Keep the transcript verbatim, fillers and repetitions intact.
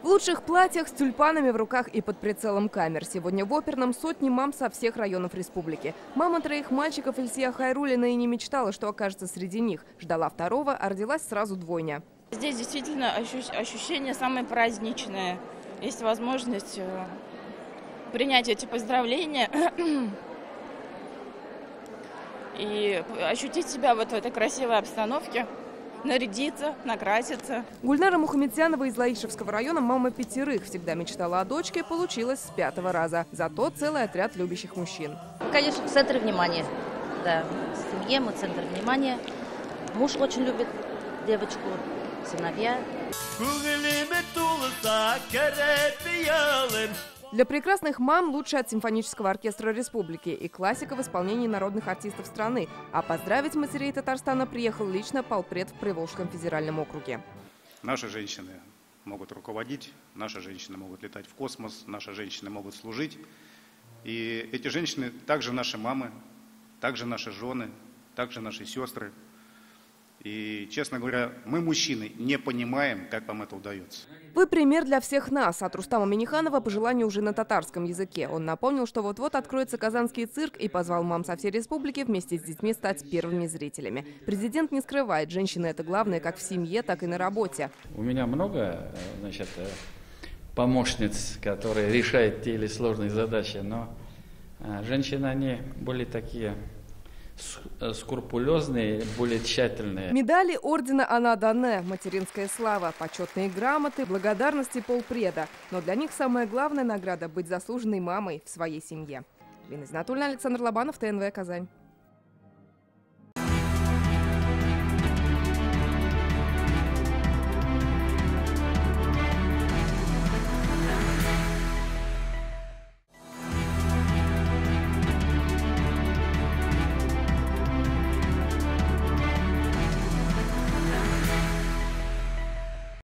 В лучших платьях, с тюльпанами в руках и под прицелом камер. Сегодня в оперном сотни мам со всех районов республики. Мама троих мальчиков Ильсия Хайруллина и не мечтала, что окажется среди них. Ждала второго, а родилась сразу двойня. Здесь действительно ощущение самое праздничное. Есть возможность принять эти поздравления и ощутить себя вот в этой красивой обстановке. Нарядиться, накраситься. Гульнара Мухаметзянова из Лаишевского района, мама пятерых, всегда мечтала о дочке, получилось с пятого раза. Зато целый отряд любящих мужчин. Конечно, в центре внимания. Да, в семье мы центр внимания. Муж очень любит девочку, сыновья. Для прекрасных мам лучше от симфонического оркестра республики и классика в исполнении народных артистов страны. А поздравить матерей Татарстана приехал лично полпред в Приволжском федеральном округе. Наши женщины могут руководить, наши женщины могут летать в космос, наши женщины могут служить. И эти женщины также наши мамы, также наши жены, также наши сестры. И, честно говоря, мы, мужчины, не понимаем, как вам это удается. Вы пример для всех нас. От Рустама Миниханова пожелание уже на татарском языке. Он напомнил, что вот-вот откроется Казанский цирк и позвал мам со всей республики вместе с детьми стать первыми зрителями. Президент не скрывает, женщины – это главное как в семье, так и на работе. У меня много, значит, помощниц, которые решают те или сложные задачи, но женщины, они более такие скрупулезные, более тщательные. Медали ордена Ана-Дане, материнская слава, почетные грамоты, благодарности полпреда. Но для них самая главная награда – быть заслуженной мамой в своей семье. Лина Знатульна, Александр Лобанов, ТНВ, Казань.